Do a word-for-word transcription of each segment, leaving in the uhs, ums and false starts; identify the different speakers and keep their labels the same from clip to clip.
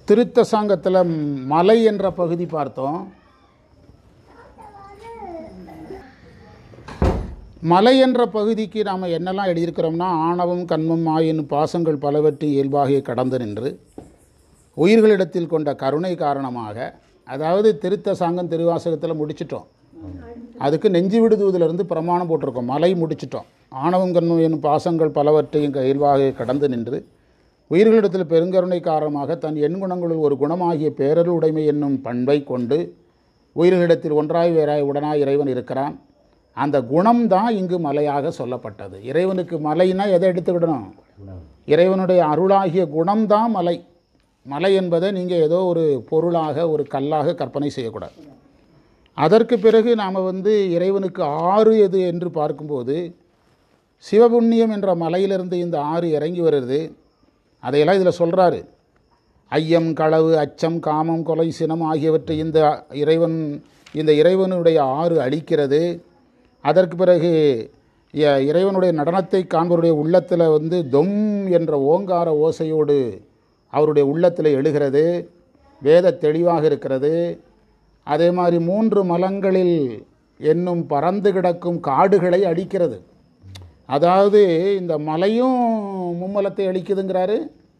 Speaker 1: திருத்த சாங்கத்தில் மலை என்ற பகுதி பார்த்தோம். மலை என்ற பகுதிக்கு நாம் என்னெல்லாம் எழுதியிருக்கிறோம்னா, ஆணவம் கண்மம் ஆயின் பாசங்கள் பலவற்றின் இயல்பாக கடந்து நின்று உயிர்களிடத்தில் கொண்ட கருணை காரணமாக, அதாவது திருத்த சாங்கம் திருவாசகத்தில் முடிச்சிட்டோம். அதுக்கு நெஞ்சு விடுதுவதிலிருந்து பிரமாணம் போட்டிருக்கோம். மலை முடிச்சிட்டோம். ஆணவம் கண்மம் என்னும் பாசங்கள் பலவற்றையும் இயல்பாக கடந்து நின்று உயிர்களிடத்தில் பெருங்கருணை காரணமாக தன் எண்குணங்களுள் ஒரு குணமாகிய பேரருள் உடைமை என்னும் பண்பை கொண்டு உயிர்களிடத்தில் ஒன்றாய் வேறாய் உடனாய் இறைவன் இருக்கிறான். அந்த குணம்தான் இங்கு மலையாக சொல்லப்பட்டது. இறைவனுக்கு மலைன்னா எதை எடுத்துக்கிடணும்? இறைவனுடைய அருளாகிய குணம்தான் மலை. மலை என்பதை நீங்கள் ஏதோ ஒரு பொருளாக ஒரு கல்லாக கற்பனை செய்யக்கூடாது. அதற்கு பிறகு நாம் வந்து இறைவனுக்கு ஆறு எது என்று பார்க்கும்போது, சிவபுண்ணியம் என்ற மலையிலிருந்து இந்த ஆறு இறங்கி வருது. அதையெல்லாம் இதில் சொல்கிறாரு. ஐயம் களவு அச்சம் காமம் கொலை சினம் ஆகியவற்றை இந்த இறைவன் இந்த இறைவனுடைய ஆறு அளிக்கிறது. அதற்கு பிறகு இறைவனுடைய நடனத்தை காண்பவருடைய உள்ளத்தில் வந்து தொம் என்ற ஓங்கார ஓசையோடு அவருடைய உள்ளத்தில் எழுகிறது. வேத தெளிவாக இருக்கிறது. அதே மாதிரி மூன்று மலங்களில் என்னும் பறந்து கிடக்கும் காடுகளை அழிக்கிறது. அதாவது இந்த மலையும் மும்மலத்தை அழிக்குதுங்கிறாரு,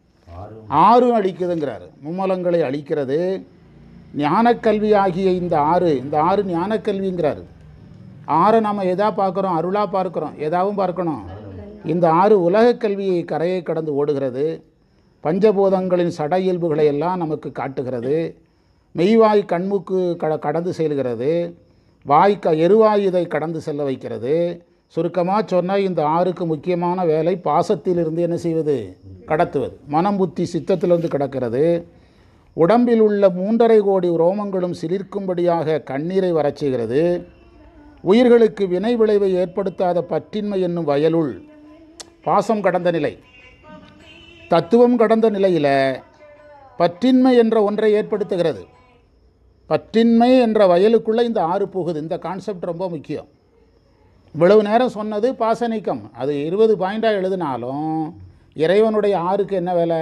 Speaker 1: ஆறும் அழிக்குதுங்கிறாரு. மும்மலங்களை அழிக்கிறது. ஞானக்கல்வி ஆகிய இந்த ஆறு இந்த ஆறு ஞானக்கல்விங்கிறாரு. ஆறை நாம் எதா பார்க்குறோம்? அருளாக பார்க்குறோம். எதாவும் பார்க்கணும். இந்த ஆறு உலக கல்வியை கரையை கடந்து ஓடுகிறது. பஞ்சபூதங்களின் சட இயல்புகளை எல்லாம் நமக்கு காட்டுகிறது. மெய்வாய் கண்முக்கு கட கடந்து செல்கிறது. வாய் க எருவாய் இதை கடந்து செல்ல வைக்கிறது. சுருக்கமாக சொன்னால் இந்த ஆறுக்கு முக்கியமான வேலை பாசத்திலிருந்து என்ன செய்வது? கடத்துவது. மனம் புத்தி சித்தத்திலிருந்து கடக்கிறது. உடம்பில் உள்ள மூன்றரை கோடி ரோமங்களும் சிலிர்க்கும்படியாக கண்ணீரை வரச் செய்கிறது. உயிர்களுக்கு வினை விளைவை ஏற்படுத்தாத பற்றின்மை என்னும் வயலுள் பாசம் கடந்த நிலை, தத்துவம் கடந்த நிலையில் பற்றின்மை என்ற ஒன்றை ஏற்படுத்துகிறது. பற்றின்மை என்ற வயலுக்குள்ளே இந்த ஆறு போகுது. இந்த கான்செப்ட் ரொம்ப முக்கியம். இவ்வளவு நேரம் சொன்னது பாசனிக்கம். அது இருபது பாயிண்டாக எழுதினாலும் இறைவனுடைய ஆறுக்கு என்ன வேலை?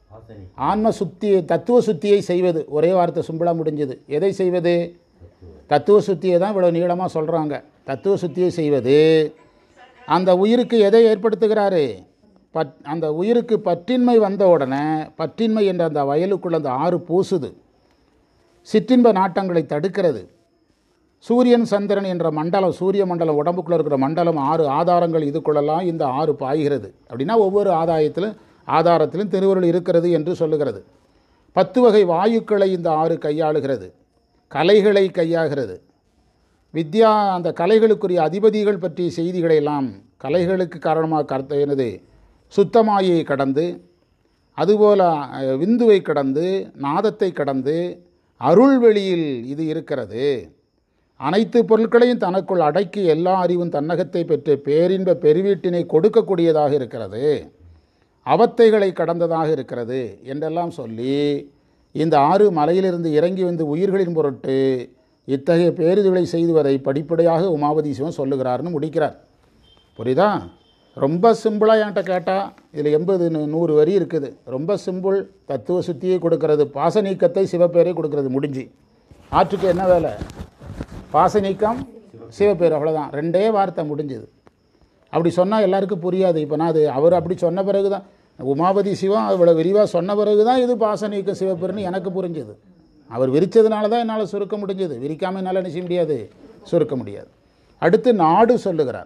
Speaker 1: ஆன்ம சுத்தியை தத்துவ சுத்தியை செய்வது. ஒரே வார்த்தை சிம்பிளாக முடிஞ்சது. எதை செய்வது? தத்துவ சுத்தியை தான் இவ்வளோ நீளமாக சொல்கிறாங்க. தத்துவ சுத்தியை செய்வது. அந்த உயிருக்கு எதை ஏற்படுத்துகிறாரு? பட் அந்த உயிருக்கு பற்றின்மை வந்த உடனே பற்றின்மை என்ற அந்த வயலுக்குள்ள அந்த ஆறு பூசுது. சிற்றின்ப நாட்டங்களை தடுக்கிறது. சூரியன் சந்திரன் என்ற மண்டலம், சூரிய மண்டலம், உடம்புக்குள்ளே இருக்கிற மண்டலம், ஆறு ஆதாரங்கள் இதுக்குள்ளெல்லாம் இந்த ஆறு பாய்கிறது. அப்படின்னா ஒவ்வொரு ஆதாயத்திலும் ஆதாரத்திலும் திருவருள் இருக்கிறது என்று சொல்லுகிறது. பத்து வகை வாயுக்களை இந்த ஆறு கையாளுகிறது. கலைகளை கையாகிறது. வித்யா அந்த கலைகளுக்குரிய அதிபதிகள் பற்றிய செய்திகளை எல்லாம் கலைகளுக்கு காரணமாக கருத்த எனது சுத்தமாயை கடந்து, அதுபோல் விந்துவை கடந்து, நாதத்தை கடந்து அருள்வெளியில் இது இருக்கிறது. அனைத்து பொருட்களையும் தனக்குள் அடக்கி எல்லா அறிவும் தன்னகத்தை பெற்று பேரின்ப பெருவீட்டினை கொடுக்கக்கூடியதாக இருக்கிறது. அவத்தைகளை கடந்ததாக இருக்கிறது என்றெல்லாம் சொல்லி இந்த ஆறு மலையிலிருந்து இறங்கி வந்து உயிர்களின் பொருட்டு இத்தகைய பேரிதுகளை செய்துவதை படிப்படியாக உமாபதி சிவன் சொல்லுகிறார்னு முடிக்கிறார். புரியுதா? ரொம்ப சிம்பிளாக என்கிட்ட கேட்டால் இதில் எண்பது நூறு வரி இருக்குது. ரொம்ப சிம்பிள். தத்துவ சுத்தியை கொடுக்கறது, பாச நீக்கத்தை சிவப்பேரை கொடுக்கறது. முடிஞ்சு ஆற்றுக்கு என்ன வேலை? பாச நீக்கம் சிவப்பேர். அவ்வளோதான். ரெண்டே வார்த்தை முடிஞ்சுது. அப்படி சொன்னால் எல்லாருக்கும் புரியாது. இப்போ நான் அது அவர் அப்படி சொன்ன பிறகு தான், உமாபதி சிவம் அவ்வளோ விரிவாக சொன்ன பிறகு தான் இது பாச நீக்கம் சிவப்பேர்னு எனக்கு புரிஞ்சுது. அவர் விரித்ததுனால தான் என்னால் சுருக்க முடிஞ்சது. விரிக்காமல் என்னால் என்ன செய்ய முடியாது? சுருக்க முடியாது. அடுத்து நாடு சொல்லுகிறார்.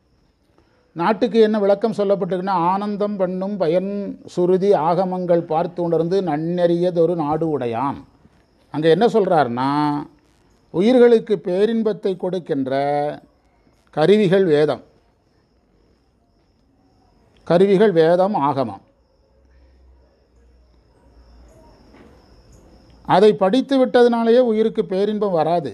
Speaker 1: நாட்டுக்கு என்ன விளக்கம் சொல்லப்பட்டிருக்குன்னா, ஆனந்தம் பண்ணும் பயன் சுருதி ஆகமங்கள் பார்த்து உணர்ந்து நன்னெறியதொரு நாடு உடையான். அங்கே என்ன சொல்கிறாருன்னா, உயிர்களுக்கு பேரின்பத்தை கொடுக்கின்ற கருவிகள் வேதம். கருவிகள் வேதம் ஆகமம். அதை படித்து விட்டதுனாலேயே உயிருக்கு பேரின்பம் வராது.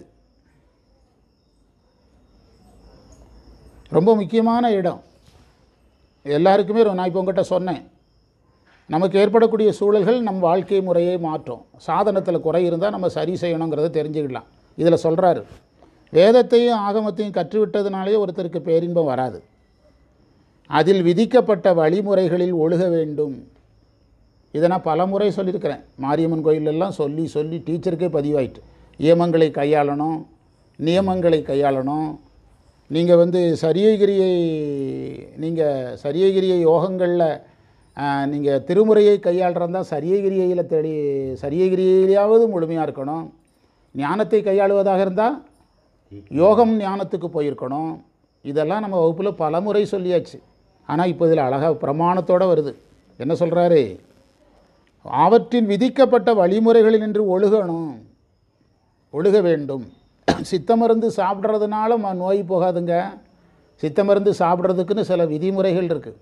Speaker 1: ரொம்ப முக்கியமான இடம். எல்லாருக்குமே நான் இப்போ உங்கள்கிட்ட சொன்னேன், நமக்கு ஏற்படக்கூடிய சூழல்கள் நம் வாழ்க்கை முறையை மாற்றும். சாதனத்தில் குறை இருந்தால் நம்ம சரி செய்யணுங்கிறத தெரிஞ்சுக்கலாம். இதில் சொல்கிறாரு, வேதத்தையும் ஆகமத்தையும் கற்றுவிட்டதுனாலே ஒருத்தருக்கு பேரின்பம் வராது. அதில் விதிக்கப்பட்ட வழிமுறைகளில் ஒழுக வேண்டும். இதை நான் பல முறை சொல்லியிருக்கிறேன். மாரியம்மன் கோயிலெல்லாம் சொல்லி சொல்லி டீச்சருக்கே பதிவாயிட்டு. நியமங்களை கையாளணும், நியமங்களை கையாளணும். நீங்கள் வந்து சரியகிரியை நீங்கள் சரியகிரியை யோகங்களில் நீங்கள் திருமுறையை கையாளுறதா சரியகிரியில் தேடி சரியகிரியிலாவது முழுமையாக இருக்கணும். ஞானத்தை கையாளுவதாக இருந்தால் யோகம் ஞானத்துக்கு போயிருக்கணும். இதெல்லாம் நம்ம வகுப்பில் பல முறை சொல்லியாச்சு. ஆனால் இப்போ இதில் அழகாக பிரமாணத்தோடு வருது. என்ன சொல்கிறாரு? அவற்றின் விதிக்கப்பட்ட வழிமுறைகளில் நின்று ஒழுகணும், ஒழுக வேண்டும். சித்த மருந்து சாப்பிட்றதுனால நோய் போகாதுங்க. சித்த மருந்து சாப்பிட்றதுக்குன்னு சில விதிமுறைகள் இருக்குது.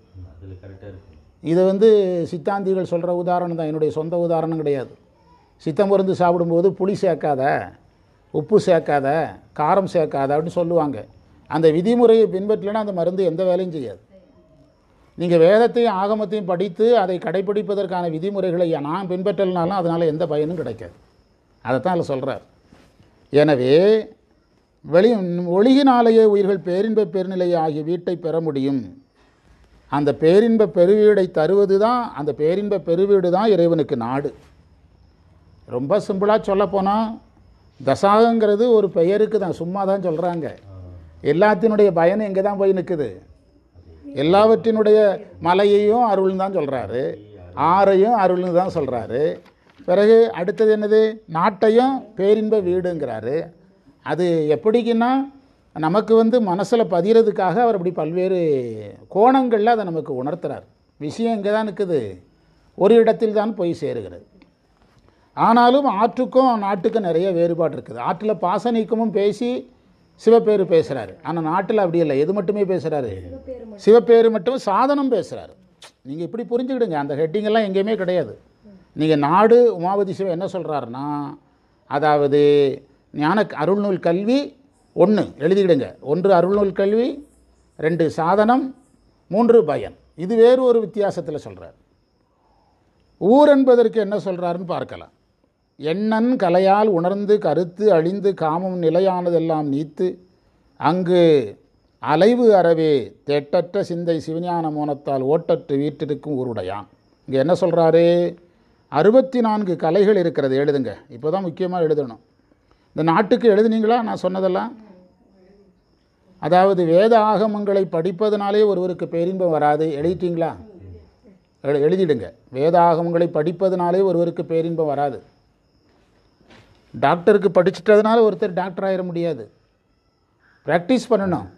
Speaker 1: இதை வந்து சித்தாந்திகள் சொல்கிற உதாரணம் தான், என்னுடைய சொந்த உதாரணம் கிடையாது. சித்த மருந்து சாப்பிடும்போது புளி சேர்க்காத, உப்பு சேர்க்காத, காரம் சேர்க்காத அப்படின்னு சொல்லுவாங்க. அந்த விதிமுறையை பின்பற்றலைன்னா அந்த மருந்து எந்த வேலையும் செய்யாது. நீங்கள் வேதத்தையும் ஆகமத்தையும் படித்து அதை கடைப்பிடிப்பதற்கான விதிமுறைகளை நான் பின்பற்றலைனாலும் அதனால் எந்த பயனும் கிடைக்காது. அதைத்தான் அதில் சொல்கிறார். எனவே வெளி ஒளியினாலேயே உயிர்கள் பேரின்ப பெருநிலையை ஆகிய வீட்டை பெற முடியும். அந்த பேரின்ப பெருவீடை தருவது தான், அந்த பேரின்ப பெருவீடு தான் இறைவனுக்கு நாடு. ரொம்ப சிம்பிளாக சொல்லப்போனால் தசாகங்கிறது ஒரு பெயருக்கு தான், சும்மா தான் சொல்கிறாங்க. எல்லாத்தினுடைய பயன் எங்கே தான் போய் நிற்குது? எல்லாவற்றினுடைய மலையையும் அருள்னு தான் சொல்கிறாரு, ஆறையும் அருள்னு தான் சொல்கிறாரு. பிறகு அடுத்தது என்னது? நாட்டையும் பேரின்ப வீடுங்கிறாரு. அது எப்படிக்குன்னா நமக்கு வந்து மனசில் பதிகிறதுக்காக அவர் அப்படி பல்வேறு கோணங்களில் அதை நமக்கு உணர்த்துறார். விஷயம் எங்கே தான் நிற்குது? ஒரு இடத்தில் தான் போய் சேருகிறது. ஆனாலும் ஆற்றுக்கும் நாட்டுக்கும் நிறைய வேறுபாடு இருக்குது. ஆற்றில் பாச நீக்கமும் பேசி சிவப்பேறு பேசுகிறாரு, ஆனால் நாட்டில் அப்படி இல்லை. எது மட்டுமே பேசுகிறாரு? சிவப்பேறு மட்டும் சாதனம் பேசுகிறாரு. நீங்கள் இப்படி புரிஞ்சுக்கிடுங்க. அந்த ஹெட்டிங்கெல்லாம் எங்கேயுமே கிடையாது. நீங்கள் நாடு உமாபதி சிவம் என்ன சொல்கிறாருன்னா, அதாவது ஞான அருள்நூல் கல்வி ஒன்று எழுதிக்கிடுங்க. ஒன்று அருள்நூல் கல்வி, ரெண்டு சாதனம், மூன்று பயன். இது வேறு ஒரு வித்தியாசத்தில் சொல்கிறார். ஊர் என்பதற்கு என்ன சொல்கிறாருன்னு பார்க்கலாம். எண்ணன் கலையால் உணர்ந்து கருத்து அழிந்து காமம் நிலையானதெல்லாம் நீத்து அங்கு அலைவு அறவே தேட்டற்ற சிந்தை சிவஞான மோனத்தால் ஓட்டற்று வீட்டிற்கும் ஊருடையான். இங்கே என்ன சொல்கிறாரு? அறுபத்தி நான்கு கலைகள் இருக்கிறது. எழுதுங்க. இப்போ தான் முக்கியமாக எழுதணும். இந்த நாட்டுக்கு எழுதுனீங்களா நான் சொன்னதெல்லாம்? அதாவது வேத ஆகமங்களை படிப்பதனாலே ஒருவருக்கு பேரின்பம் வராது. எழுதிட்டீங்களா? எழு எழுதிடுங்க. வேத ஆகமங்களை படிப்பதனாலே ஒருவருக்கு பேரின்பம் வராது. டாக்டருக்கு படிச்சிட்டதுனால ஒருத்தர் டாக்டர் ஆகிட முடியாது. ப்ராக்டிஸ் பண்ணணும்.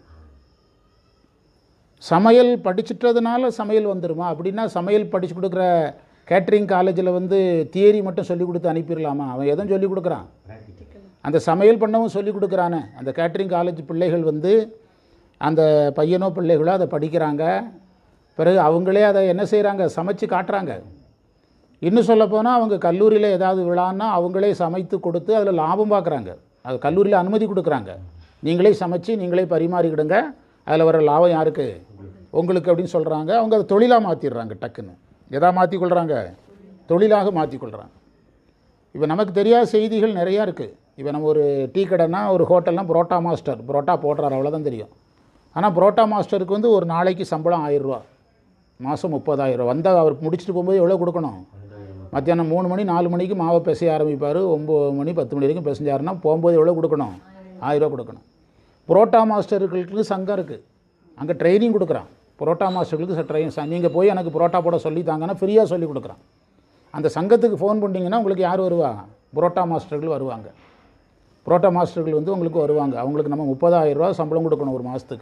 Speaker 1: சமையல் படிச்சிட்டதுனால சமையல் வந்துடுமா? அப்படின்னா சமையல் படித்து கொடுக்குற கேட்ரிங் காலேஜில் வந்து தியரி மட்டும் சொல்லிக் கொடுத்து அனுப்பிடலாமா? அவன் எதுவும் சொல்லிக் கொடுக்குறான். அந்த சமையல் பண்ணவும் சொல்லிக் கொடுக்குறானே. அந்த கேட்ரிங் காலேஜ் பிள்ளைகள் வந்து அந்த பையனோ பிள்ளைகளோ அதை படிக்கிறாங்க. பிறகு அவங்களே அதை என்ன செய்கிறாங்க? சமைச்சு காட்டுறாங்க. இன்னும் சொல்லப்போனால் அவங்க கல்லூரியில் ஏதாவது விழான்னா அவங்களே சமைத்து கொடுத்து அதில் லாபம் பார்க்குறாங்க. அது கல்லூரியில் அனுமதி கொடுக்குறாங்க. நீங்களே சமைச்சு நீங்களே பரிமாறிக்கிடுங்க, அதில் வர லாபம் யாருக்கு? உங்களுக்கு அப்படின்னு சொல்கிறாங்க. அவங்க அதை தொழிலாக மாற்றிடுறாங்க. டக்குன்னு எதா மாற்றிக்கொள்கிறாங்க? தொழிலாக மாற்றிக்கொள்கிறாங்க. இப்போ நமக்கு தெரியாத செய்திகள் நிறையா இருக்குது. இப்போ நம்ம ஒரு டீ கடைனா ஒரு ஹோட்டல்னால் புரோட்டா மாஸ்டர் புரோட்டா போடுறாரு, அவ்வளோதான் தெரியும். ஆனால் புரோட்டா மாஸ்டருக்கு வந்து ஒரு நாளைக்கு சம்பளம் ஆயிரரூவா, மாதம் முப்பதாயிரம். வந்தால் அவர் முடிச்சுட்டு போகும்போது எவ்வளோ கொடுக்கணும்? மத்தியானம் மூணு மணி நாலு மணிக்கு மாவை பிசைய ஆரம்பிப்பார். ஒம்பது மணி பத்து மணி வரைக்கும் பிசைஞ்சாருன்னா போகும்போது எவ்வளோ கொடுக்கணும்? ஆயிரரூவா கொடுக்கணும். புரோட்டா மாஸ்டர்களுக்கு சங்கம் இருக்குது. அங்கே ட்ரைனிங் கொடுக்குறான். புரோட்டா மாஸ்டர்களுக்கு ட்ரைன் நீங்கள் போய் எனக்கு புரோட்டா போட சொல்லி தாங்கன்னா ஃப்ரீயாக சொல்லி கொடுக்குறான். அந்த சங்கத்துக்கு ஃபோன் பண்ணிங்கன்னா உங்களுக்கு யார் வருவா? புரோட்டா மாஸ்டர்கள் வருவாங்க. புரோட்டா மாஸ்டர்கள் வந்து உங்களுக்கு வருவாங்க. அவங்களுக்கு நம்ம முப்பதாயிரரூவா சம்பளம் கொடுக்கணும் ஒரு மாதத்துக்கு.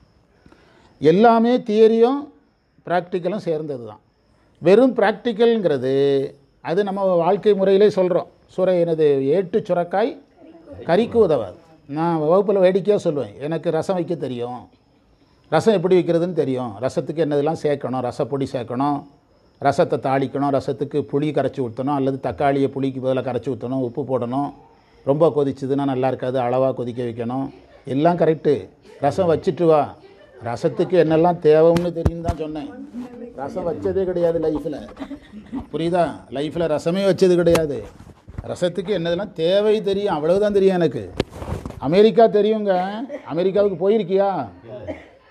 Speaker 1: எல்லாமே தியரியும் ப்ராக்டிக்கலும் சேர்ந்தது தான். வெறும் ப்ராக்டிக்கல்ங்கிறது அது நம்ம வாழ்க்கை முறையிலே சொல்கிறோம். சுரை எனது ஏட்டு சுரக்காய் கறிக்கு உதவாது. நான் வகுப்பில் வேடிக்கையாக சொல்லுவேன், எனக்கு ரசம் வைக்க தெரியும், ரசம் எப்படி வைக்கிறதுன்னு தெரியும், ரசத்துக்கு என்னதெல்லாம் சேர்க்கணும், ரசப்பொடி சேர்க்கணும், ரசத்தை தாளிக்கணும், ரசத்துக்கு புளி கரைச்சி ஊற்றணும், அல்லது தக்காளியை புளிக்கு பதிலாக கரைச்சி ஊற்றணும், உப்பு போடணும், ரொம்ப கொதிச்சுதுன்னா நல்லா இருக்காது, அளவாக கொதிக்க வைக்கணும், எல்லாம் கரெக்டு. ரசம் வச்சுட்டு வா, ரசத்துக்கு என்னெல்லாம் தேவைன்னு தெரியும் தான் சொன்னேன். ரசம் வச்சதே கிடையாது லைஃப்பில், புரியுதா? லைஃப்பில் ரசமே வச்சது கிடையாது. ரசத்துக்கு என்னதெல்லாம் தேவை தெரியும், அவ்வளவுதான் தெரியும் எனக்கு. அமெரிக்கா தெரியுங்க. அமெரிக்காவுக்கு போயிருக்கியா?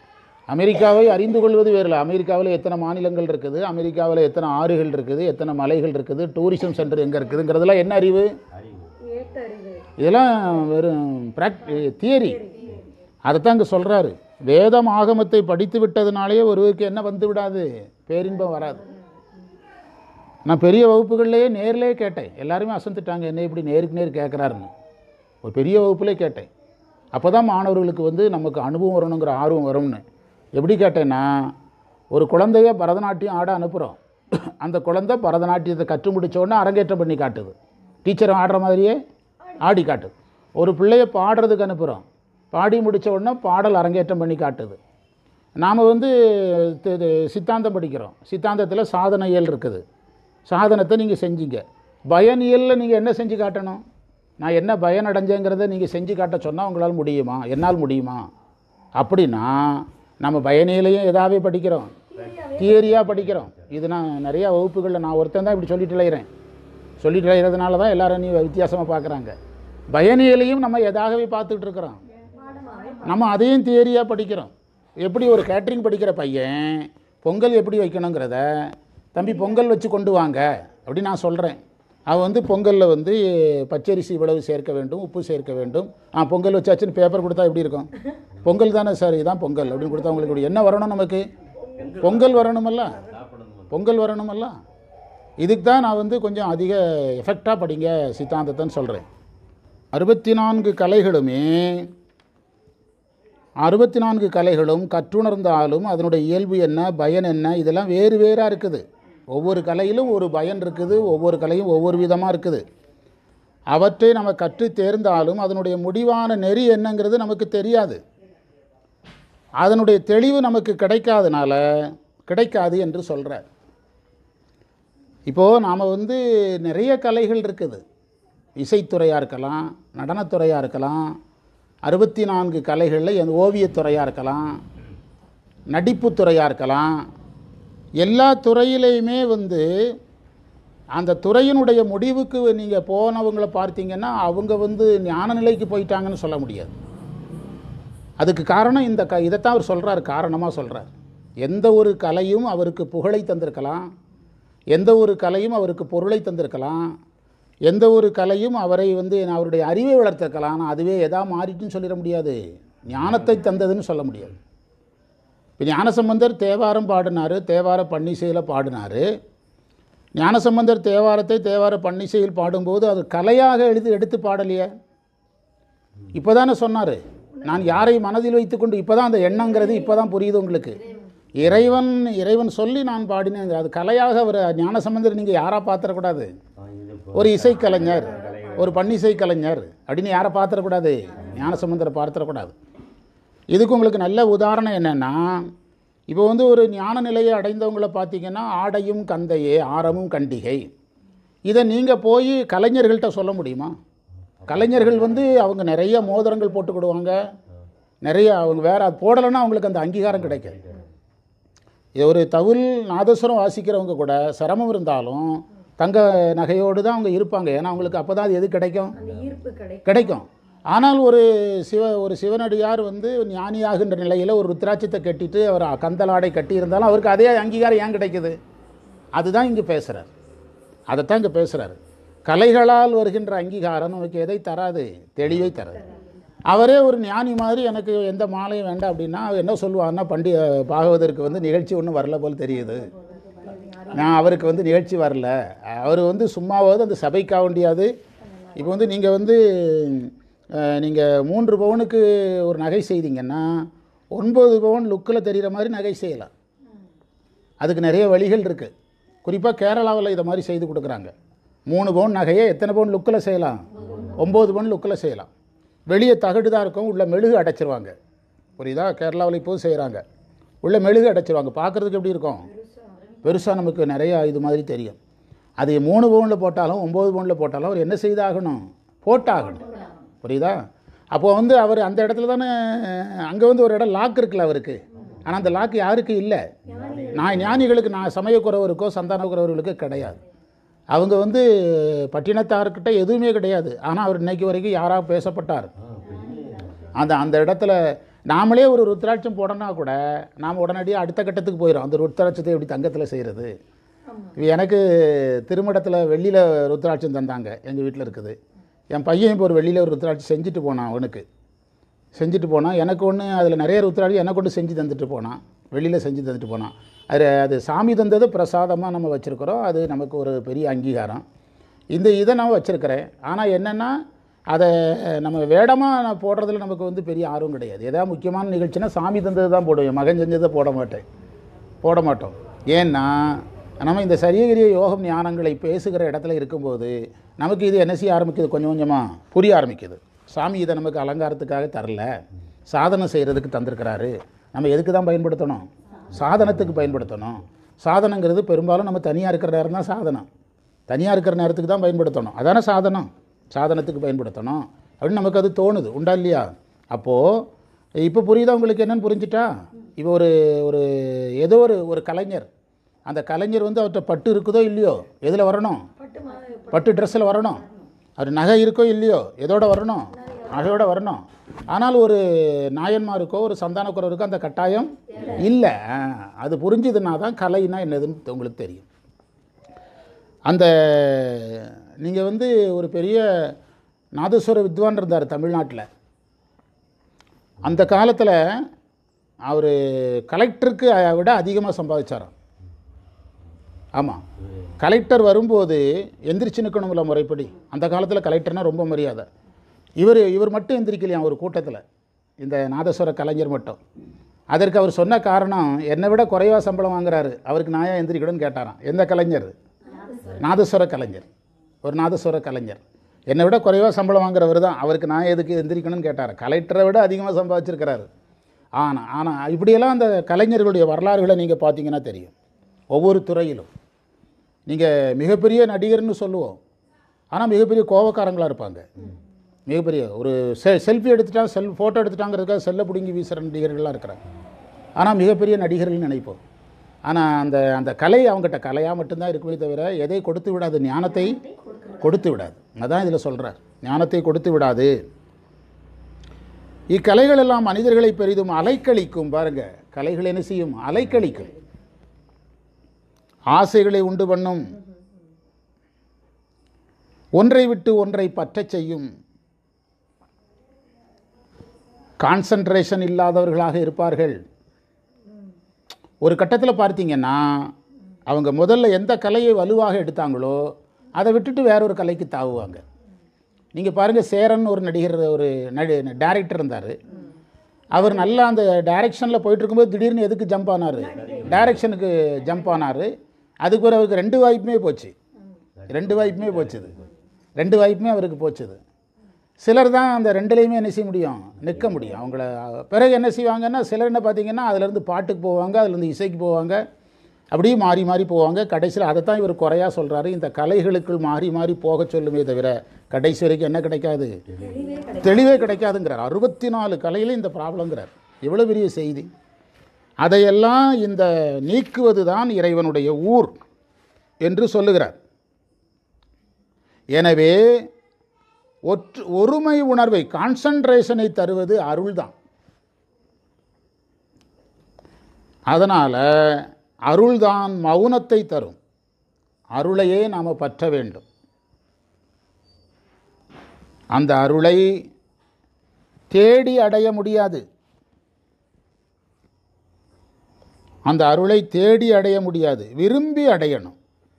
Speaker 1: அமெரிக்காவை அறிந்து கொள்வது வேறில்லை. அமெரிக்காவில் எத்தனை மாநிலங்கள் இருக்குது, அமெரிக்காவில் எத்தனை ஆறுகள் இருக்குது, எத்தனை மலைகள் இருக்குது, டூரிசம் சென்டர் எங்கே இருக்குதுங்கிறதெல்லாம் என்ன அறிவு? இதெல்லாம் வெறும் ப்ராக்ட் தியரி. அதைத்தான் இங்கே சொல்கிறாரு. வேதம் ஆகமத்தை படித்து விட்டதுனாலே ஒருவருக்கு என்ன வந்து விடாது, பேரின்பம் வராது. நான் பெரிய வகுப்புகள்லேயே நேர்லேயே கேட்டேன், எல்லாருமே அசந்துட்டாங்க, என்ன இப்படி நேருக்கு நேர் கேட்குறாருன்னு. ஒரு பெரிய வகுப்புலேயே கேட்டேன். அப்போ தான் மாணவர்களுக்கு வந்து நமக்கு அனுபவம் வரணுங்கிற ஆர்வம் வரும்னு. எப்படி கேட்டேன்னா, ஒரு குழந்தைய பரதநாட்டியம் ஆட அனுப்புகிறோம். அந்த குழந்தை பரதநாட்டியத்தை கற்று முடித்தோடனே அரங்கேற்றம் பண்ணி காட்டுது, டீச்சர் ஆடுற மாதிரியே ஆடி காட்டுது. ஒரு பிள்ளைய பாடுறதுக்கு அனுப்புகிறோம், பாடி முடித்த உடனே பாடல் அரங்கேற்றம் பண்ணி காட்டுது. நாம் வந்து சித்தாந்தம் படிக்கிறோம், சித்தாந்தத்தில் சாதனையல் இருக்குது, சாதனத்தை நீங்கள் செஞ்சீங்க. பயனியலில் நீங்கள் என்ன செஞ்சு காட்டணும்? நான் என்ன பயன் அடைஞ்சேங்கிறத நீங்கள் செஞ்சு காட்ட சொன்னால் உங்களால் முடியுமா? என்னால் முடியுமா? அப்படின்னா நம்ம பயனிலையும் எதாவே படிக்கிறோம், தியரியாக படிக்கிறோம். இது நான் நிறையா வகுப்புகளில் நான் ஒருத்தன் தான் இப்படி சொல்லிட்டு இழைகிறேன். சொல்லிட்டு இழைகிறதுனால தான் எல்லோரும் நீ வித்தியாசமாக பார்க்குறாங்க. பயனிலையும் நம்ம எதாகவே பார்த்துக்கிட்டு இருக்கிறோம், நம்ம அதையும் தியரியாக படிக்கிறோம். எப்படி ஒரு கேட்ரிங் படிக்கிற பையன் பொங்கல் எப்படி வைக்கணுங்கிறத, தம்பி பொங்கல் வச்சு கொண்டு வாங்க அப்படின்னு நான் சொல்கிறேன். அவன் வந்து பொங்கலில் வந்து பச்சரிசி இவ்வளவு சேர்க்க வேண்டும், உப்பு சேர்க்க வேண்டும். ஆ பொங்கல் வச்சாச்சுன்னு பேப்பர் கொடுத்தா எப்படி இருக்கும்? பொங்கல் தானே சார், இதுதான் பொங்கல் அப்படின்னு கொடுத்தா உங்களுக்கு என்ன வரணும்? நமக்கு பொங்கல் வரணுமல்ல, பொங்கல் வரணுமல்ல. இதுக்கு தான் நான் வந்து கொஞ்சம் அதிக எஃபெக்டாக படிங்க சித்தாந்தத்தைன்னு சொல்கிறேன். அறுபத்தி நான்கு கலைகளுமே அறுபத்தி நான்கு கலைகளும் கற்றுணர்ந்தாலும் அதனுடைய இயல்பு என்ன, பயன் என்ன, இதெல்லாம் வேறு வேறாக இருக்குது. ஒவ்வொரு கலையிலும் ஒரு பயன் இருக்குது, ஒவ்வொரு கலையும் ஒவ்வொரு விதமாக இருக்குது. அவற்றை நம்ம கற்று தேர்ந்தாலும் அதனுடைய முடிவான நெறி என்னங்கிறது நமக்கு தெரியாது. அதனுடைய தெளிவு நமக்கு கிடைக்காதனால கிடைக்காது என்று சொல்கிறார். இப்போது நாம் வந்து நிறைய கலைகள் இருக்குது, இசைத்துறையாக இருக்கலாம், நடனத்துறையாக இருக்கலாம், அறுபத்தி நான்கு கலைகளில் எந்த ஓவியத்துறையாக இருக்கலாம், நடிப்புத்துறையாக இருக்கலாம். எல்லா துறையிலையுமே வந்து அந்த துறையினுடைய முடிவுக்கு நீங்கள் போனவங்களை பார்த்தீங்கன்னா அவங்க வந்து ஞான நிலைக்கு போயிட்டாங்கன்னு சொல்ல முடியாது. அதுக்கு காரணம் இந்த க இதைத்தான் அவர் சொல்கிறார், காரணமாக சொல்கிறார். எந்த ஒரு கலையும் அவருக்கு புகழை தந்திருக்கலாம், எந்த ஒரு கலையும் அவருக்கு பொருளை தந்திருக்கலாம், எந்த ஒரு கலையும் அவரை வந்து அவருடைய அறிவை வளர்த்திருக்கலாம். அதுவே எதா மாறிட்டுன்னு சொல்லிட முடியாது, ஞானத்தை தந்ததுன்னு சொல்ல முடியாது. இப்போ ஞானசம்பந்தர் தேவாரம் பாடினார், தேவார பன்னிசையில் பாடினார். ஞானசம்பந்தர் தேவாரத்தை தேவார பன்னிசையில் பாடும்போது அது கலையாக எழுதி எடுத்து பாடலையே. இப்போ தானே சொன்னார், நான் யாரை மனதில் வைத்துக்கொண்டு, இப்போ தான் அந்த எண்ணங்கிறது இப்போ தான் புரியுது உங்களுக்கு. இறைவன் இறைவன் சொல்லி நான் பாடினேங்க, அது கலையாக அவர் ஞானசம்பந்தர் நீங்கள் யாராக பார்த்துடக்கூடாது. ஒரு இசைக்கலைஞர், ஒரு பன்னிசை கலைஞர் அப்படின்னு யாரை பார்த்துடக்கூடாது, ஞானசம்பந்தரை பார்த்துடக்கூடாது. இதுக்கு உங்களுக்கு நல்ல உதாரணம் என்னென்னா, இப்போ வந்து ஒரு ஞான நிலையை அடைந்தவங்களை பார்த்தீங்கன்னா ஆடையும் கந்தையே ஆரமும் கண்டிகை, இதை நீங்கள் போய் கலைஞர்கள்ட்ட சொல்ல முடியுமா? கலைஞர்கள் வந்து அவங்க நிறைய மோதிரங்கள் போட்டுக்கிடுவாங்க, நிறைய அவங்க வேறு அது போடலைன்னா அவங்களுக்கு அந்த அங்கீகாரம் கிடைக்காது. இது ஒரு தவில் நாதஸ்வரம் வாசிக்கிறவங்க கூட சிரமம் இருந்தாலும் தங்க நகையோடு தான் அவங்க இருப்பாங்க. ஏன்னா அவங்களுக்கு அப்போ தான் அது எது கிடைக்கும், கிடைக்கும். ஆனால் ஒரு சிவ ஒரு சிவனடியார் வந்து ஞானியாகின்ற நிலையில் ஒரு ருத்ராட்சத்தை கட்டிட்டு அவர் கந்தலாடை கட்டி இருந்தாலும் அவருக்கு அதே அங்கீகாரம் ஏன் கிடைக்குது? அதுதான் இங்கே பேசுகிறார், அதைத்தான் இங்கே பேசுகிறார். கலைகளால் வருகின்ற அங்கீகாரம் நமக்கு எதை தராது, தெளிவை தராது. அவரே ஒரு ஞானி மாதிரி எனக்கு எந்த மாலையும் வேண்டாம் அப்படின்னா என்ன சொல்லுவார்னா, பண்டி பாகவதற்கு வந்து நிகழ்ச்சி ஒன்றும் வரல போல் தெரியுது, நான் அவருக்கு வந்து நிகழ்ச்சி வரல, அவர் வந்து சும்மாவது அந்த சபைக்காக வேண்டியாது. இப்போ வந்து நீங்கள் வந்து நீங்கள் மூன்று பவுனுக்கு ஒரு நகை செய்தீங்கன்னா ஒன்பது பவுன் லுக்கில் தெரிகிற மாதிரி நகை செய்யலாம். அதுக்கு நிறைய வழிகள் இருக்குது. குறிப்பாக கேரளாவில் இதை மாதிரி செய்து கொடுக்குறாங்க. மூணு பவுன் நகையை எத்தனை பவுன் லுக்கில் செய்யலாம், ஒம்பது பவுன் லுக்கில் செய்யலாம். வெளியே தகடு தான் இருக்கும், உள்ள மெழுகு அடைச்சிருவாங்க. புரியுதா? கேரளாவில் இப்போது செய்கிறாங்க, உள்ள மெழுகு அடைச்சிருவாங்க. பார்க்குறதுக்கு எப்படி இருக்கும், பெருசாக நமக்கு நிறையா இது மாதிரி தெரியும். அது மூணு பவுனில் போட்டாலும் ஒம்பது பவுனில் போட்டாலும் அவர் என்ன செய்தாகணும், போட்டாகணும். புரியுதா? அப்போது வந்து அவர் அந்த இடத்துல தானே, அங்கே வந்து ஒரு இடம் லாக் இருக்குல்ல அவருக்கு, ஆனால் அந்த லாக் யாருக்கு இல்லை, நான் ஞானிகளுக்கு, நான் சமயக்குறவருக்கோ சந்தானக்குறவர்களுக்கோ கிடையாது. அவங்க வந்து பட்டினத்தார்கிட்ட எதுவுமே கிடையாது. ஆனால் அவர் இன்னைக்கு வரைக்கும் யாராக பேசப்பட்டார். அந்த அந்த இடத்துல நாமளே ஒரு ருத்ராட்சம் போடனா கூட நாம் உடனடியாக அடுத்த கட்டத்துக்கு போயிடும். அந்த ருத்ராட்சத்தை எப்படி தங்கத்தில் செய்கிறது? எனக்கு திருமணத்தில் வெள்ளியில் ருத்ராட்சம் தந்தாங்க, எங்கள் வீட்டில் இருக்குது. என் பையன் இப்போ ஒரு வெள்ளியில் ஒரு ருத்ராட்சம் செஞ்சுட்டு போனான். அவனுக்கு செஞ்சுட்டு போனான். எனக்கு ஒன்று அதில் நிறைய ருத்ராட்சம் எனக்கு ஒன்று செஞ்சு தந்துட்டு போனான், வெளியில் செஞ்சு தந்துட்டு போனான். அது அது சாமி தந்தது பிரசாதமாக நம்ம வச்சுருக்கிறோம். அது நமக்கு ஒரு பெரிய அங்கீகாரம். இந்த இதை நான் வச்சுருக்கிறேன். ஆனால் என்னென்னா அதை நம்ம வேடமாக நான் போடுறதுல நமக்கு வந்து பெரிய ஆர்வம் கிடையாது. ஏதாவது முக்கியமான நிகழ்ச்சினா சாமி தந்தது தான் போடுவேன், மகன் செஞ்சதை போட மாட்டேன் போட மாட்டோம். ஏன்னா நம்ம இந்த சரியகிரிய யோகம் ஞானங்களை பேசுகிற இடத்துல இருக்கும்போது நமக்கு இது என்ன செய்ய ஆரம்பிக்குது, கொஞ்சம் கொஞ்சமாக புரிய ஆரம்பிக்குது. சாமி இதை நமக்கு அலங்காரத்துக்காக தரல, சாதனை செய்கிறதுக்கு தந்திருக்கிறாரு. நம்ம எதுக்கு தான் பயன்படுத்தணும்? சாதனத்துக்கு பயன்படுத்தணும். சாதனங்கிறது பெரும்பாலும் நம்ம தனியாக இருக்கிற நேரம் தான் சாதனம். தனியாக இருக்கிற நேரத்துக்கு தான் பயன்படுத்தணும். அதான சாதனம், சாதனத்துக்கு பயன்படுத்தணும் அப்படின்னு நமக்கு அது தோணுது. உண்டா இல்லையா? அப்போது இப்போ புரியுதா உங்களுக்கு? என்னென்னு புரிஞ்சுட்டா? இப்போ ஒரு ஒரு ஏதோ ஒரு ஒரு கலைஞர், அந்த கலைஞர் வந்து அவர்கிட்ட பட்டு இருக்குதோ இல்லையோ, எதில் வரணும்? பட்டு ட்ரெஸ்ஸில் வரணும். அவர் நகை இருக்கோ இல்லையோ, எதோட வரணும்? நகையோட வரணும். ஆனால் ஒரு நாயன்மாருக்கோ ஒரு சந்தானக்குறவருக்கோ அந்த கட்டாயம் இல்லை. அது புரிஞ்சுதுன்னா தான் கலைன்னா என்னதுன்னு உங்களுக்கு தெரியும். அந்த நீங்கள் வந்து ஒரு பெரிய நாதஸ்வர வித்வான் இருந்தார் தமிழ்நாட்டில். அந்த காலத்தில் அவர் கலெக்டருக்கு விட அதிகமாக சம்பாதிச்சாராம். ஆமாம், கலெக்டர் வரும்போது எந்திரிச்சு நிற்கணும்ல முறைப்படி. அந்த காலத்தில் கலெக்டர்னால் ரொம்ப மரியாதை. இவர் இவர் மட்டும் எந்திரிக்கலையாம் ஒரு கூட்டத்தில், இந்த நாதஸ்வர கலைஞர் மட்டும். அதற்கு அவர் சொன்ன காரணம், என்னை விட குறைவாக சம்பளம் வாங்குறாரு, அவருக்கு நான் ஏன் எந்திரிக்கணும்னு கேட்டாராம். எந்த கலைஞர்? நாதஸ்வர கலைஞர். ஒரு நாதஸ்வர கலைஞர் என்னை விட குறைவாக சம்பளம் வாங்குறவர் தான், அவருக்கு நான் எதுக்கு எந்திரிக்கணும்னு கேட்டார். கலெக்டரை விட அதிகமாக சம்பாதிச்சிருக்கிறாரு. ஆனால் ஆனால் இப்படியெல்லாம் அந்த கலைஞர்களுடைய வரலாறுகளை நீங்கள் பார்த்தீங்கன்னா தெரியும். ஒவ்வொரு துறையிலும் நீங்கள் மிகப்பெரிய நடிகர்னு சொல்லுவோம், ஆனால் மிகப்பெரிய கோபக்காரங்களாக இருப்பாங்க. மிகப்பெரிய ஒரு செ செல்ஃபி எடுத்துட்டா செல் ஃபோட்டோ எடுத்துட்டாங்கிறதுக்காக செல்லை பிடுங்கி வீசுகிற நடிகர்கள்லாம் இருக்கிறாங்க. ஆனால் மிகப்பெரிய நடிகர்கள்னு நினைப்போம். ஆனால் அந்த அந்த கலை அவங்ககிட்ட கலையாக மட்டும்தான் இருக்குமே தவிர எதை கொடுத்து விடாது, ஞானத்தை கொடுத்து விடாது. அதான் இதில் சொல்கிறார், ஞானத்தை கொடுத்து விடாது. இக்கலைகள் எல்லாம் மனிதர்களை பெரிதும் அலைக்கழிக்கும். பாருங்கள், கலைகள் என்ன செய்யும்? அலைக்கழிக்கும். ஆசைகளை உண்டு பண்ணும், ஒன்றை விட்டு ஒன்றை பற்றச் செய்யும், கான்சன்ட்ரேஷன் இல்லாதவர்களாக இருப்பார்கள். ஒரு கட்டத்தில் பார்த்தீங்கன்னா அவங்க முதல்ல எந்த கலையை வலுவாக எடுத்தாங்களோ அதை விட்டுட்டு வேறொரு கலைக்கு தாவுவாங்க. நீங்கள் பாருங்கள், சேரன் ஒரு நடிகர், ஒரு நடி டைரக்டர் இருந்தார். அவர் நல்லா அந்த டைரக்ஷனில் போயிட்டு இருக்கும்போது திடீர்னு எதுக்கு ஜம்ப் ஆனார்? டைரக்ஷனுக்கு ஜம்ப் ஆனார். அதுக்கு ஒரு அவருக்கு ரெண்டு வாய்ப்புமே போச்சு. ரெண்டு வாய்ப்புமே போச்சுது ரெண்டு வாய்ப்புமே அவருக்கு போச்சுது. சிலர் தான் அந்த ரெண்டுலேயுமே என்ன செய்ய முடியும்? நிற்க முடியும். அவங்கள பிறகு என்ன செய்வாங்கன்னா, சிலர் என்ன பார்த்தீங்கன்னா அதுலேருந்து பாட்டுக்கு போவாங்க, அதுலேருந்து இசைக்கு போவாங்க, அப்படியே மாறி மாறி போவாங்க. கடைசியில் அதை தான் இவர் குறையாக சொல்கிறாரு, இந்த கலைகளுக்குள் மாறி மாறி போக சொல்லுமே தவிர கடைசி வரைக்கும் என்ன கிடைக்காது? தெளிவே கிடைக்காதுங்கிறார். அறுபத்தி நாலு கலையில் இந்த ப்ராப்ளங்கிறார். எவ்வளோ பெரிய செய்தி! அதையெல்லாம் இந்த நீக்குவது தான் இறைவனுடைய ஊர் என்று சொல்லுகிறார். எனவே ஒற்று ஒருமை உணர்வை, கான்சன்ட்ரேஷனை தருவது அருள் தான். அதனால் அருள்தான் மௌனத்தை தரும். அருளையே நாம் பற்ற வேண்டும். அந்த அருளை தேடி அடைய முடியாது. அந்த அருளை தேடி அடைய முடியாது, விரும்பி அடையணும்.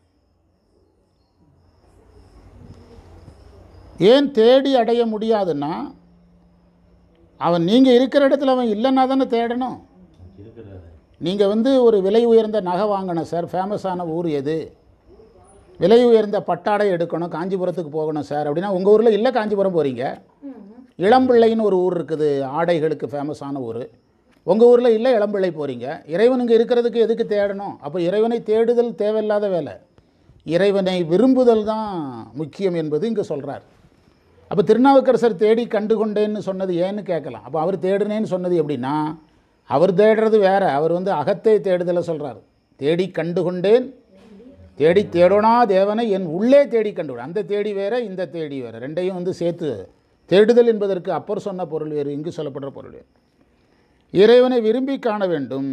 Speaker 1: ஏன் தேடி அடைய முடியாதுன்னா, அவன் நீங்கள் இருக்கிற இடத்துல அவன் இல்லைன்னா தானே தேடணும். நீங்கள் வந்து ஒரு விலை உயர்ந்த நகை வாங்கணும் சார், ஃபேமஸான ஊர் எது? விலை உயர்ந்த பட்டாடை எடுக்கணும், காஞ்சிபுரத்துக்கு போகணும் சார் அப்படின்னா உங்கள் ஊரில் இல்லை, காஞ்சிபுரம் போகிறீங்க. இளம்பிள்ளைன்னு ஒரு ஊர் இருக்குது, ஆடைகளுக்கு ஃபேமஸான ஊர். உங்கள் ஊரில் இல்லை, இளம்பிள்ளை போகிறீங்க. இறைவன் இங்கே இருக்கிறதுக்கு எதுக்கு தேடணும்? அப்போ இறைவனை தேடுதல் தேவையில்லாத வேலை. இறைவனை விரும்புதல் தான் முக்கியம் என்பது இங்கே சொல்கிறார். அப்போ திருநாவுக்கரசர் தேடி கண்டு கொண்டேன்னு சொன்னது ஏன்னு கேட்கலாம். அப்போ அவர் தேடுனேன்னு சொன்னது எப்படின்னா, அவர் தேடுறது வேறு, அவர் வந்து அகத்தை தேடுதலை சொல்கிறார். தேடி கண்டு கொண்டேன், தேடி தேடோனா தேவனை என் உள்ளே தேடி கண்டு. அந்த தேடி வேறு, இந்த தேடி வேறு, ரெண்டையும் வந்து சேர்த்து தேடுதல் என்பதற்கு அப்பர் சொன்ன பொருள் வேறு, இங்கு சொல்லப்படுற பொருள் வேறு. இறைவனை விரும்பி காண வேண்டும்.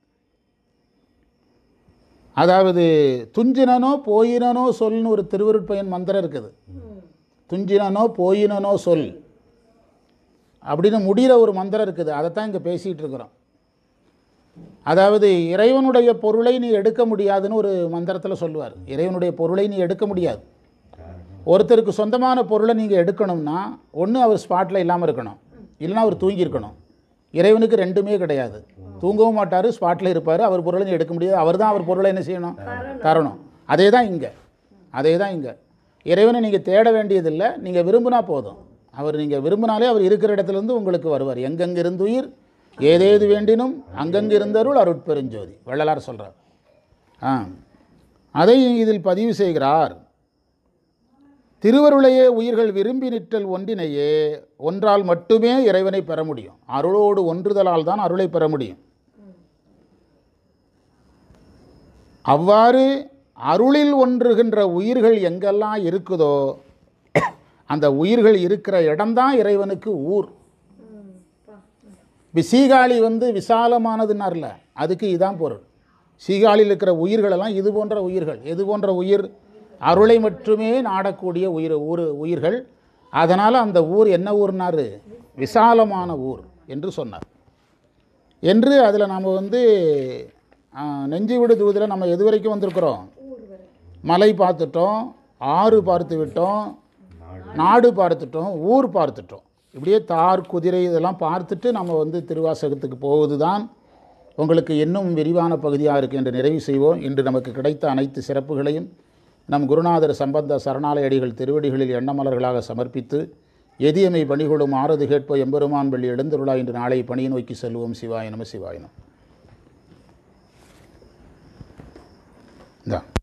Speaker 1: அதாவது துஞ்சினனோ போயினனோ சொல்னு ஒரு திருவருட்பயன் மந்திரம் இருக்குது. துஞ்சினனோ போயினனோ சொல் அப்படின்னு முடிகிற ஒரு மந்திரம் இருக்குது. அதைத்தான் இங்கே பேசிகிட்டு இருக்கிறோம். அதாவது இறைவனுடைய பொருளை நீ எடுக்க முடியாதுன்னு ஒரு மந்திரத்தில் சொல்லுவார். இறைவனுடைய பொருளை நீ எடுக்க முடியாது. ஒருத்தருக்கு சொந்தமான பொருளை நீங்கள் எடுக்கணும்னா ஒன்று அவர் ஸ்பாட்டில் இல்லாமல் இருக்கணும், இல்லைனா அவர் தூங்கியிருக்கணும். இறைவனுக்கு ரெண்டுமே கிடையாது. தூங்கவும் மாட்டார், ஸ்பாட்டில் இருப்பார். அவர் பொருளை நீ எடுக்க முடியாது. அவர் தான் அவர் பொருளை என்ன செய்யணும், தரணும். அதே தான் இங்கே அதே தான் இங்கே இறைவனை நீங்கள் தேட வேண்டியதில்லை, நீங்கள் விரும்பினா போதும். அவர் நீங்கள் விரும்பினாலே அவர் இருக்கிற இடத்துலேருந்து உங்களுக்கு வருவார். எங்கெங்கே இருந்துயிர் ஏதேது வேண்டினும் அங்கங்கு இருந்தருள் அருட்பெருஞ்சோதி வள்ளலார் சொல்கிறார். ஆ அதை இதில் பதிவு செய்கிறார். திருவருளையே உயிர்கள் விரும்பி நிற்றல் ஒன்றினையே ஒன்றால் மட்டுமே இறைவனை பெற முடியும். அருளோடு ஒன்றுதலால் தான் அருளை பெற முடியும். அவ்வாறு அருளில் ஒன்றுகின்ற உயிர்கள் எங்கெல்லாம் இருக்குதோ அந்த உயிர்கள் இருக்கிற இடம்தான் இறைவனுக்கு ஊர். சீகாழி வந்து விசாலமானதுன்னார்ல, அதுக்கு இதான் பொருள். சீகாழியில் இருக்கிற உயிர்களெல்லாம் இது போன்ற உயிர்கள். எது போன்ற உயிர்? அருளை மட்டுமே நாடக்கூடிய உயிர் ஊர் உயிர்கள். அதனால் அந்த ஊர் என்ன ஊர்னாரு? விசாலமான ஊர் என்று சொன்னார். என்று அதில் நாம் வந்து நெஞ்சு விடு தூதில் நம்ம எது வரைக்கும் வந்திருக்கிறோம்? மலை பார்த்துட்டோம், ஆறு பார்த்து விட்டோம், நாடு பார்த்துட்டோம், ஊர் பார்த்துட்டோம். இப்படியே தார் குதிரை இதெல்லாம் பார்த்துட்டு நம்ம வந்து திருவாசகத்துக்கு போவது தான் உங்களுக்கு இன்னும் விரிவான பகுதியாக இருக்குது என்று நிறைவு செய்வோம். இன்று நமக்கு கிடைத்த அனைத்து சிறப்புகளையும் நம் குருநாதர் சம்பந்த சரணாலயடிகள் திருவடிகளில் எண்ணமலர்களாக சமர்ப்பித்து எதியமை பணிகொடும் ஆறது கேட்போ எம்பெருமான் வெள்ளி எழுந்தருளா இன்று நாளை பணியை நோக்கி செல்வோம். சிவாய நம சிவாய நம.